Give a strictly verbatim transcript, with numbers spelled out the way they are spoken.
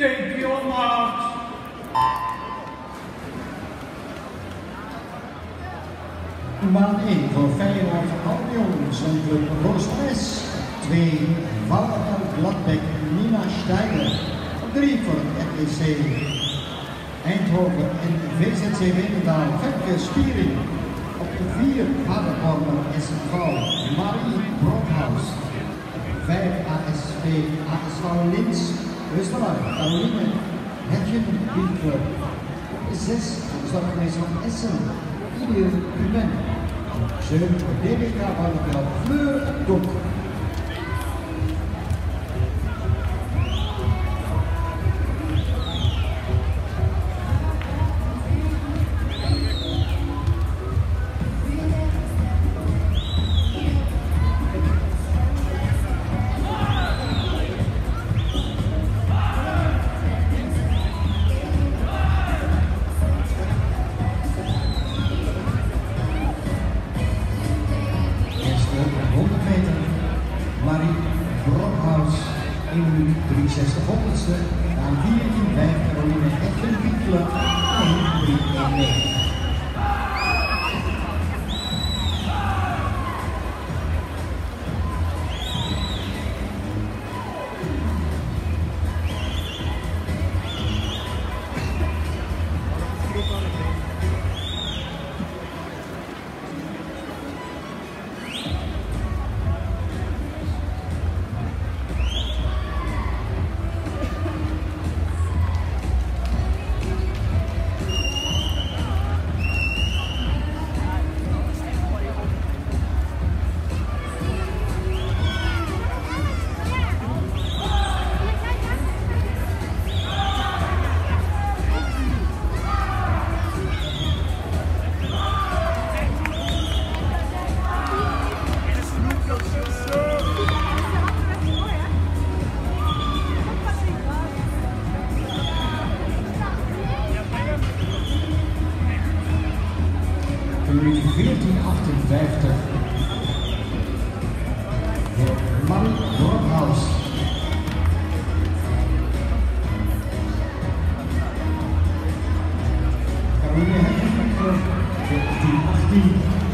Take your marks. Baan één voor Feyenoord Albion, Zonclub Roosnes. twee Valken Gladbeck Nina Steiger. drie voor het R E C Eindhoven en V Z C Veenendaal Femke Spiering. Op de vier Paderborn S V Marie Brokhuis. vijf A S V A S V Linz Österreich Caroline Hetjen Windclub. zes Zorgmeester Essen Ieder Kumen. zeven D B K Valkenveld Fleur Dok. honderd meter, Marie Brokhuis, één minuut drieënzestig honderdste, aan viertien vijf Caroline Hetjen Windclub, één drie één negen. veertien achtenvijftig voor Marie Brokhuis. Caroline Hetjen Windclub veertien achttien.